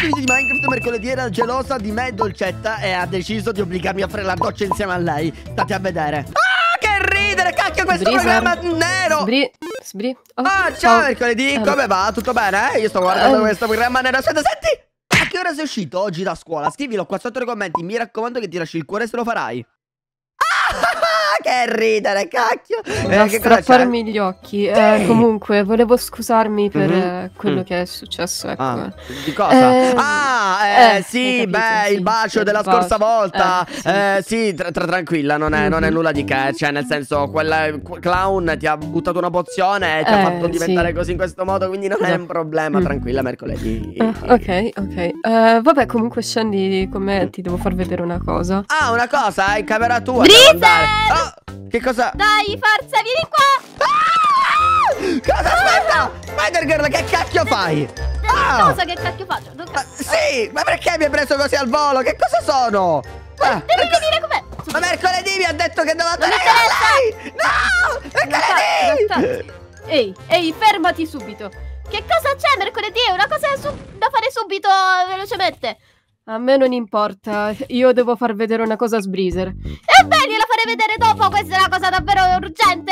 video di Minecraft mercoledì era gelosa di me, Dolcetta, e ha deciso di obbligarmi a fare la doccia insieme a lei. State a vedere. Ah, che ridere, cacchio, questo programma nero. Ciao mercoledì, come va? Tutto bene? Io sto guardando questo programma nero. Aspetta, senti. A che ora sei uscito oggi da scuola? Scrivilo qua sotto nei commenti. Mi raccomando che ti lasci il cuore se lo farai. Che ridere, cacchio. Da strapparmi gli occhi. Comunque, volevo scusarmi per quello che è successo. Ecco. Di cosa? Sì, beh, il bacio della scorsa volta. Sì, tranquilla, non è nulla di che. Cioè, nel senso, quel clown ti ha buttato una pozione e ti ha fatto diventare così in questo modo. Quindi non è un problema, tranquilla, mercoledì. Ok. Vabbè, comunque scendi con me, ti devo far vedere una cosa. Ah, una cosa? In camera tua. Che cosa? Dai, forza, vieni qua! Cosa? Aspetta! Spider-Girl, che cacchio fai? Cosa che cacchio faccio? Sì, ma perché mi hai preso così al volo? Che cosa sono? Devi venire con me! Ma mercoledì mi ha detto che devo andare con lei! No! Mercoledì! Ehi, fermati subito! Che cosa c'è mercoledì? È una cosa da fare subito, velocemente! A me non importa, io devo far vedere una cosa a Sbreezer. Ebbene, la farei vedere dopo, questa è una cosa davvero urgente,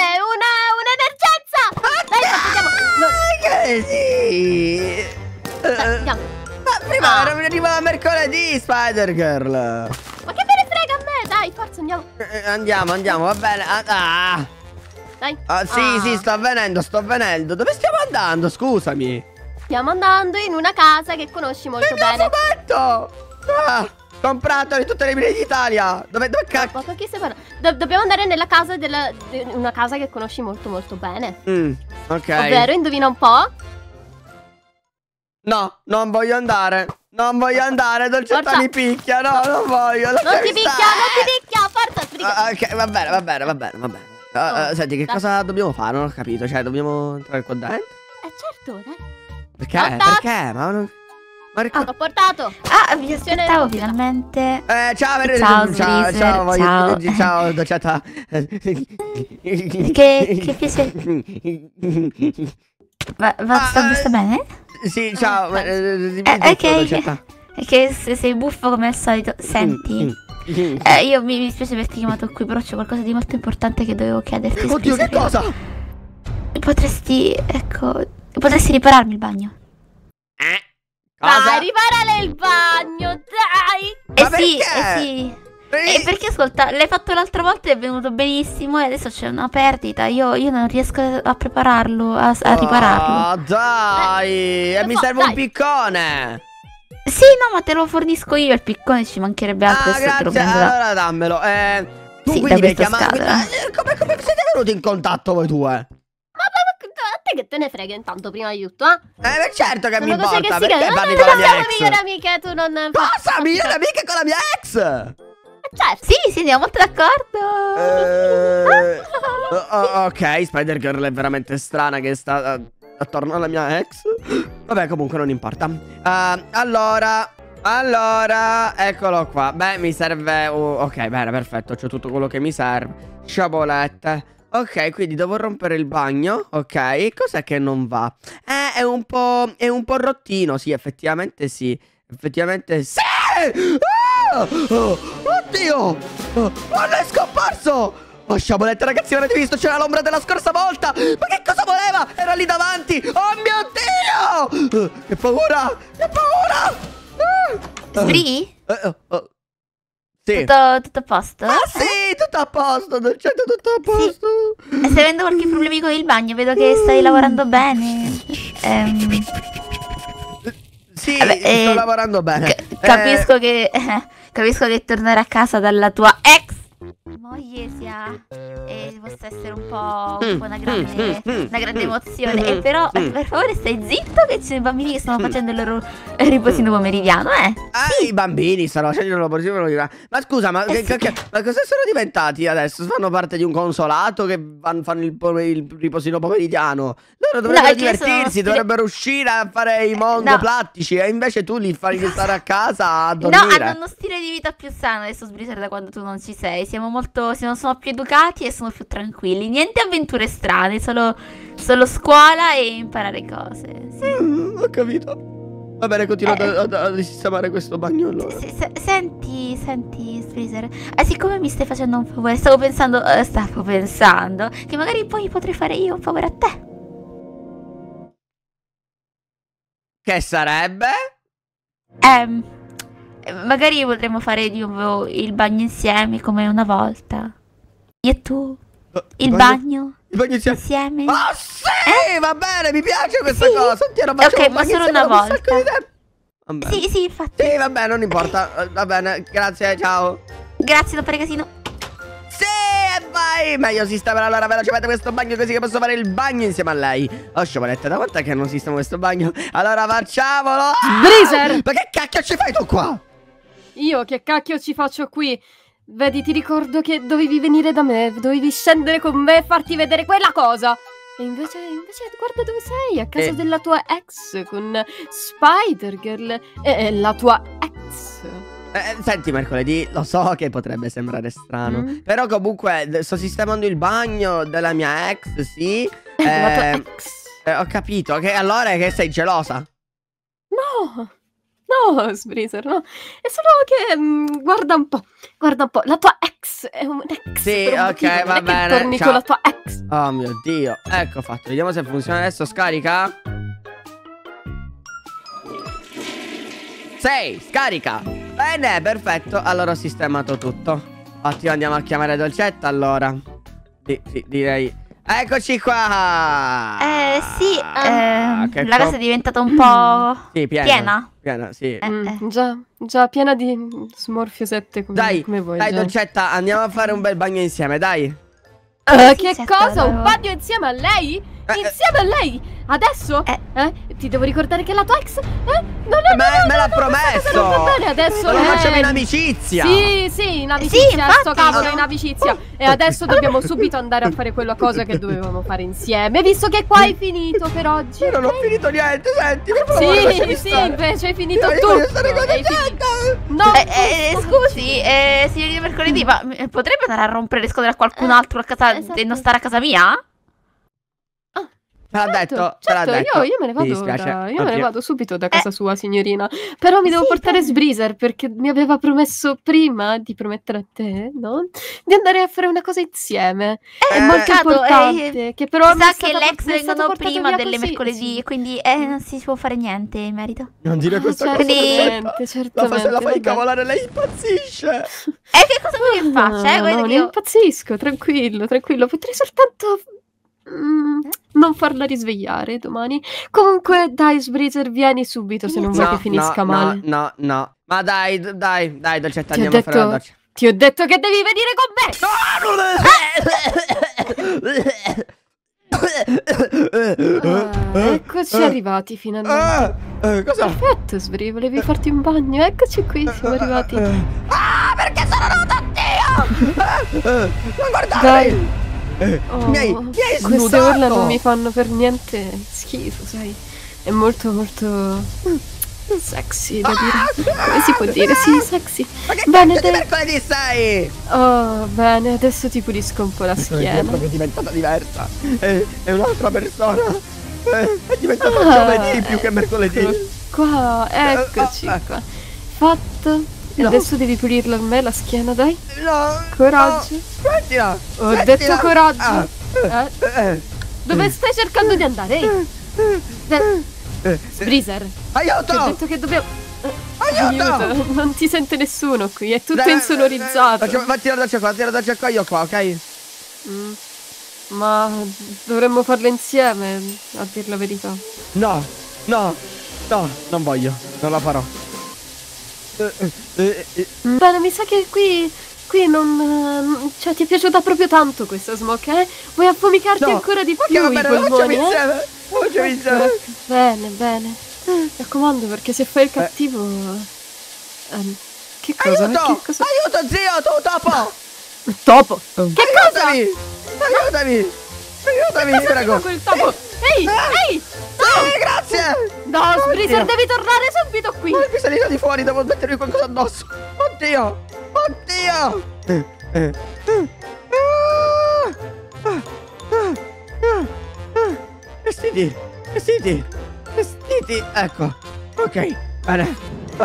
un'emergenza! Dai, Andiamo! Ma prima arriva la mercoledì, Spider-Girl! Ma che me ne frega a me, dai, forza, andiamo! Andiamo, va bene. Dai. Sì, sto avvenendo. Dove stiamo andando, scusami? Stiamo andando in una casa che conosci molto bene. Comprato in tutte le mine d'Italia. Dove cacchio? Ma che stai parlando? Dobbiamo andare nella casa una casa che conosci molto molto bene. Ok. Ovvero, indovina un po'. No, non voglio andare. Dolcetta mi picchia. No, non voglio. Non ti picchia, forza. Ok, va bene. Senti, che cosa dobbiamo fare? Non ho capito. Cioè, dobbiamo entrare qua dentro? Certo, dai. Perché? T'ho portato. Vi aspettavo finalmente. Ciao, ciao, Dolcetta. Che piacere. Sta bene? Sì, ciao. Ok. È che se sei buffo come al solito. Senti, io mi dispiace averti chiamato qui, però c'è qualcosa di molto importante che dovevo chiederti. Oddio, che cosa? Potresti ripararmi il bagno? Dai, riparale il bagno, dai! Sì. Perché ascolta, l'hai fatto l'altra volta e è venuto benissimo e adesso c'è una perdita. Io non riesco a prepararlo, a ripararlo. Dai! Mi serve un piccone! Sì, no, ma te lo fornisco io il piccone, ci mancherebbe altro. Grazie, allora dammelo. Tu quindi mi hai chiamato. Come siete venuti in contatto voi due? A te che te ne frega intanto, prima di tutto, certo che mi importa, perché parli con la mia ex? migliore amiche, tu non... Cosa? Migliore amiche con la mia ex? Certo. Sì, andiamo molto d'accordo. Ok, Spider-Girl è veramente strana che sta attorno alla mia ex. Vabbè, comunque non importa. Allora, eccolo qua. Beh, mi serve... ok, bene, perfetto, c'ho tutto quello che mi serve. Sciabolette. Ok, quindi devo rompere il bagno. Ok, cos'è che non va? È un po' rottino. Sì, effettivamente sì. Oddio! Non è scomparso! Oh, sciaboletta, ragazzi, avete visto? C'era l'ombra della scorsa volta! Ma che cosa voleva? Era lì davanti! Oh mio Dio! Che paura! Sbri? Sì. Tutto a posto? Sì, tutto a posto, Dolcetta, tutto a posto. Sì. E stai avendo qualche problemi con il bagno? Vedo che stai lavorando bene. Sì, sto lavorando bene. Capisco che tornare a casa dalla tua ex moglie possa essere un po' una grande emozione. E però per favore stai zitto, che ci sono i bambini che stanno facendo il loro riposino pomeridiano, sì. I bambini stanno facendo il loro riposino pomeridiano. Ma scusa, ma cosa sono diventati adesso? Fanno parte di un consolato che fanno il riposino pomeridiano? Loro dovrebbero divertirsi, dovrebbero uscire a fare i mongo plattici. E invece tu li fai stare a casa a dormire. No, hanno uno stile di vita più sano adesso, Sbreezer, da quando tu non ci sei. Sono più educati e sono più tranquilli. Niente avventure strane, solo scuola e imparare cose. Sì. Ho capito. Va bene, continuo a sistemare questo bagno allora. Senti, Sbreezer, siccome mi stai facendo un favore, stavo pensando che magari poi potrei fare io un favore a te. Che sarebbe? Magari potremmo fare di nuovo il bagno insieme come una volta. Io e tu. Il bagno insieme. Oh sì, va bene, mi piace questa cosa. Ok, ma solo una volta. Vabbè. Sì, infatti. Sì, vabbè, non importa. Va bene, grazie, ciao. Grazie, non fare casino. Sì, e vai. Meglio sistemare allora velocemente questo bagno così che posso fare il bagno insieme a lei. Oh, sciaboletta, da quant'è che non sistemo questo bagno? Allora facciamolo. Sbreezer! Ma che cacchio ci fai tu qua? Io che cacchio ci faccio qui? Vedi, ti ricordo che dovevi venire da me, dovevi scendere con me e farti vedere quella cosa. E invece guarda dove sei, a casa della tua ex, con Spider-Girl e la tua ex. Senti, mercoledì, lo so che potrebbe sembrare strano, però comunque sto sistemando il bagno della mia ex, sì. La tua ex. Ho capito, che allora è che sei gelosa? No, Sbreezer, no. È solo che guarda un po', la tua ex è un ex. Sì, ok, va bene. Torni con la tua ex. Oh mio Dio, ecco fatto. Vediamo se funziona adesso. Scarica. Scarica. Bene, perfetto. Allora ho sistemato tutto. Ottimo, andiamo a chiamare Dolcetta allora. Direi. Eccoci qua. Sì, la casa è diventata un po' piena. Piena, sì. Già piena di smorfiosette come voi. Dai, Dolcetta, andiamo a fare un bel bagno insieme, dai. Che cosa? Un bagno insieme a lei? Insieme a lei? Adesso? Ti devo ricordare che la tua ex? Me l'ha promesso! Non va bene adesso. Lo facciamo in amicizia! Sì, in amicizia. Sto cavolo, in amicizia. E adesso dobbiamo subito andare a fare quella cosa che dovevamo fare insieme. Visto che qua hai finito per oggi. Io non ho finito niente, senti, per favore. Sì, invece hai finito tu. Scusi, signorina Mercoledì, ma potrebbe andare a rompere le scatole a qualcun altro a casa e non stare a casa mia? Ce l'ha detto. Io me ne vado io me ne vado subito da casa sua, signorina. Però mi devo portare Sbreezer perché mi aveva promesso prima di promettere a te, no? Di andare a fare una cosa insieme. È molto importante. Che però sa che l'ex vengono prima delle mercoledì, quindi non si può fare niente in merito. Non dire questa cosa. Certamente. La fai incavolare, lei impazzisce. Che cosa vuoi che faccia? Non impazzisco, tranquillo. Potrei soltanto non farla risvegliare domani. Comunque dai, Sbreezer, vieni subito se non vuoi che finisca male. No. Ma dai, Dolcetta, andiamo a fare la doccia. Ti ho detto che devi venire con me. Eccoci arrivati finalmente. Cosa? Perfetto, Sbreezer, volevi farti un bagno. Eccoci qui, siamo arrivati. Perché sono venuta Dio! Non guardare! Mi hai snudato. Queste urla non mi fanno per niente schifo, sai. È molto sexy da dire. Come si può dire? Sì, sexy. Ma che cazzo di mercoledì sei? Oh, bene, adesso ti pulisco un po' la schiena. È proprio diventata diversa. È un'altra persona. È diventata giovedì più che mercoledì. Qua, eccoci qua. Fatto. No. Adesso devi pulirla a me la schiena, dai. No. Coraggio. Smettila. Ho detto coraggio. Dove stai cercando di andare? Sbreezer. Aiuto. Ti ho detto che dobbiamo... Aiuto. Non ti sente nessuno qui, è tutto insonorizzato. Fatti la doccia qua, io qua, ok? Ma dovremmo farlo insieme, a dir la verità. No, non voglio, non la farò. Bene, mi sa che qui non... Cioè, ti è piaciuta proprio tanto questa smoke, Vuoi affumicarti ancora di più i polmoni, Facciamo insieme. Bene. Mi raccomando, perché se fai il cattivo... Che cosa? Aiuto, zio, tu topo! Topo? Che cosa? Aiutami, ti prego. Quel topo? Ehi! Sì, grazie! No, Sbreezer, devi tornare subito qui! Ma è salito di fuori, devo mettermi qualcosa addosso! Oddio! Vestiti! Ecco! Ok, bene.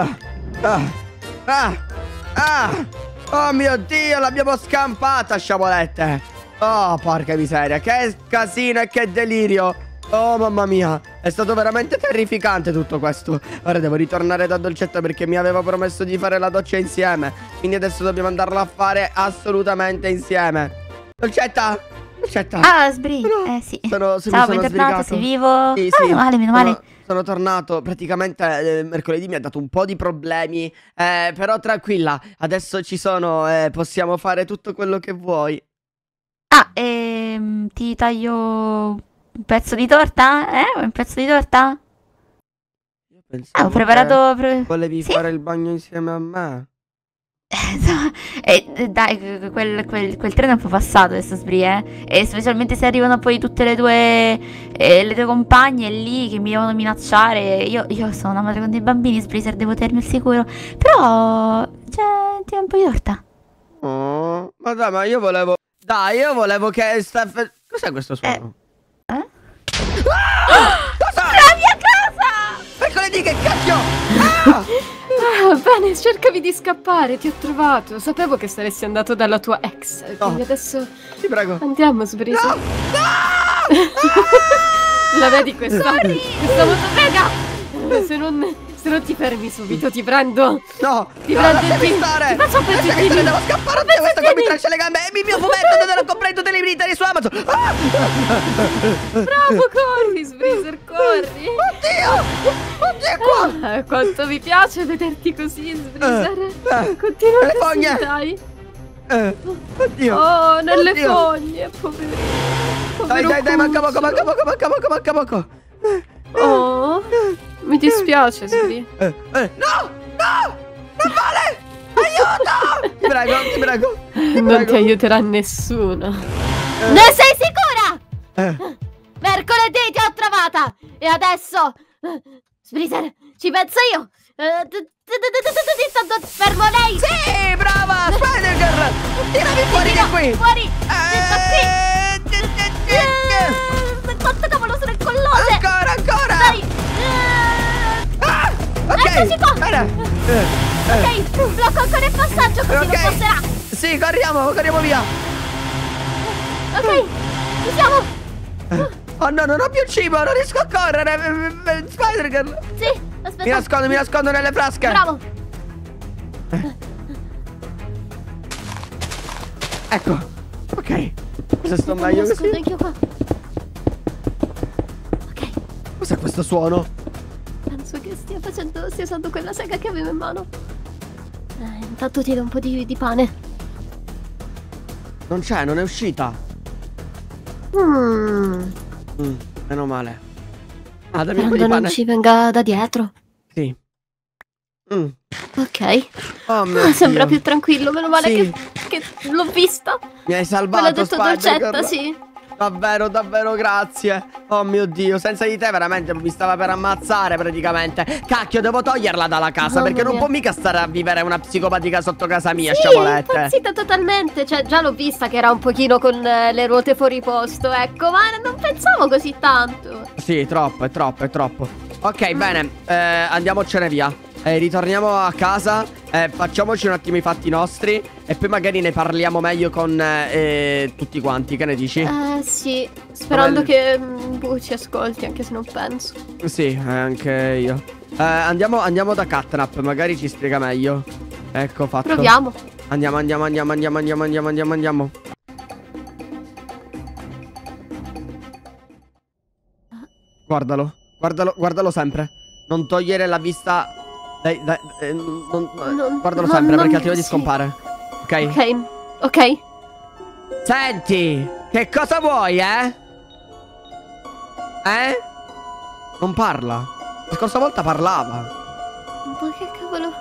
Oh mio Dio, l'abbiamo scampata, sciabolette. Oh, porca miseria, che casino e che delirio. Oh, mamma mia, è stato veramente terrificante tutto questo. Ora devo ritornare da Dolcetta perché mi aveva promesso di fare la doccia insieme. Quindi adesso dobbiamo andarla a fare assolutamente insieme. Dolcetta? Dolcetta? Ah, Sbri, no. sì. Ciao, bentornato, sei vivo? Sì, Meno male, meno male. Sono tornato, praticamente mercoledì mi ha dato un po' di problemi, però tranquilla, adesso ci sono, possiamo fare tutto quello che vuoi. Ah, ti taglio un pezzo di torta? Un pezzo di torta? Io pensavo ho preparato... volevi sì? fare il bagno insieme a me. Dai, quel treno è un po' passato adesso, Sbri, e specialmente se arrivano poi tutte le tue compagne lì che mi devono minacciare. Io sono una madre con dei bambini, Sbri, devo tenermi al sicuro. Però, cioè, ti do un po' di torta. Oh, ma dai, ma io volevo... Dai, io volevo che... Cos'è questo suono? Ah! Cosa? La mia casa! Mercoledì, che cacchio? Bene, cercavi di scappare, ti ho trovato. Sapevo che saresti andato dalla tua ex. Quindi adesso Ti prego. andiamo, Sbri. No! La vedi questa motopega? Se non ti fermi subito, ti prendo. No, Ti prendo lasciami stare. Ti faccio pezzettini. Devo scappare, oddio, questo qua mi traccia le gambe. Il mio fumetto dove lo comprei tutti i libri su Amazon. Bravo, corri, Sbreezer, corri. Oddio, qua. Quanto mi piace vederti così, Sbreezer. Continua le così, fogne. dai. Oddio. Oh, nelle Oddio. fogne, poverino. Dai, manca poco. Oh, mi dispiace, Sbri. No, non vale. Aiuto. Ti prego. Non ti aiuterà nessuno. Ne sei sicura? Mercoledì ti ho trovata. E adesso... Sbreezer, ci penso io. Ti sto fermo lei. Sì, brava, Spider-Girl. Tirami fuori di qui. Fuori. Quanto cavolo sono incollose. Ancora. Dai. Ok. Eccoci qua. Bene. Ok, blocco ancora il passaggio così non passerà. Sì, corriamo via. Ok, ci siamo. Oh no, non ho più cibo, non riesco a correre. Spider-Girl. Sì, aspetta. Mi nascondo nelle frasche. Bravo. Ecco. Ok. Cosa sto meglio così? Scusa, anch'io qua. Ok. Cos'è questo suono? Penso che stia usando quella sega che avevo in mano. Intanto ti do un po' di pane. Non c'è, non è uscita. Meno male. Ah, dammi un po' di Quando pane. non ci venga da dietro. Sì. Ok. Oh mio Sembra Dio. più tranquillo, meno male Sì. che l'ho vista. Mi hai Me l'ha salvato, detto Spider-Girl. Dolcetta, sì. Davvero grazie. Oh mio Dio, senza di te veramente mi stava per ammazzare praticamente. Cacchio, devo toglierla dalla casa Mamma perché non mia. può mica stare a vivere una psicopatica sotto casa mia, Sì, è sciabolette. impazzita totalmente. Cioè, già l'ho vista che era un pochino con le ruote fuori posto, ecco. Ma non pensavo così tanto. Sì, è troppo. Ok, bene, andiamocene via. Ritorniamo a casa, facciamoci un attimo i fatti nostri e poi magari ne parliamo meglio con tutti quanti, che ne dici? Sì, sperando che ci ascolti, anche se non penso. Sì, anche io. Andiamo da Catnap, magari ci spiega meglio. Ecco fatto. Proviamo. Andiamo. Guardalo sempre. Non togliere la vista. Guardalo sempre perché altrimenti scompare. Ok? Ok. Senti, che cosa vuoi, eh? Non parla. La scorsa volta parlava. Ma che cavolo.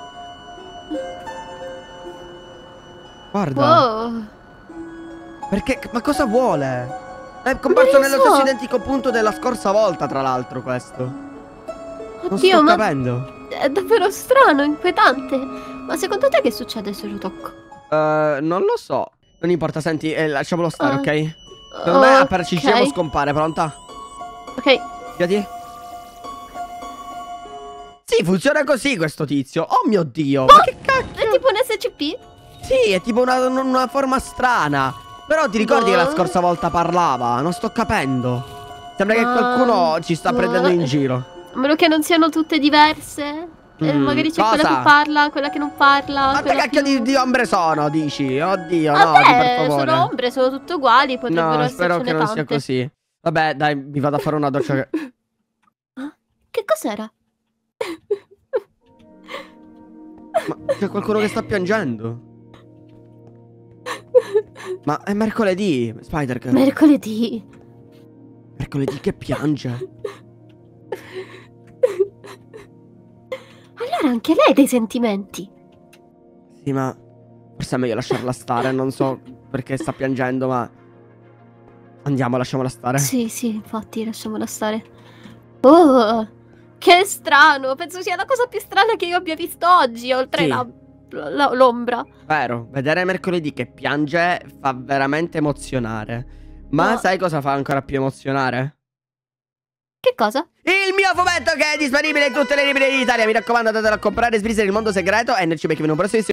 Guarda. Wow. Perché? Ma cosa vuole? È comparso Non lo nello so. stesso identico punto della scorsa volta, tra l'altro, questo. Non Oddio, sto ma capendo. è davvero strano, inquietante. Ma secondo te che succede se lo tocco? Non lo so. Non importa, senti, lasciamolo stare, Ah. ok? Secondo me appena ci giriamo Ok. scompare, pronta? Ok. Fidati. Sì, funziona così questo tizio. Oh mio Dio, ma che cacchio? È tipo un SCP? Sì, è tipo una forma strana. Però ti ricordi che la scorsa volta parlava? Non sto capendo. Sembra che qualcuno ci sta prendendo in giro. A meno che non siano tutte diverse. Magari c'è quella che parla, quella che non parla. Quante cacchio di ombre sono, dici? Oddio, no, Vabbè, per favore. sono ombre, sono tutte uguali, potrebbero No, spero che non tante. sia così. Vabbè, dai, mi vado a fare una doccia che... Che cos'era? Ma c'è qualcuno che sta piangendo. Ma è mercoledì, Spider. Mercoledì. Mercoledì che piange. Allora anche lei ha dei sentimenti. Sì, ma forse è meglio lasciarla stare. Non so perché sta piangendo, ma andiamo, lasciamola stare. Sì, infatti, lasciamola stare. Oh, che strano. Penso sia la cosa più strana che io abbia visto oggi, oltre l'ombra. Vero, vedere mercoledì che piange fa veramente emozionare. Ma sai cosa fa ancora più emozionare? Che cosa? Il mio fumetto che è disponibile in tutte le librerie d'Italia. Mi raccomando, andatelo a comprare. Sbrisere il mondo segreto e noi ci becchiamo in un prossimo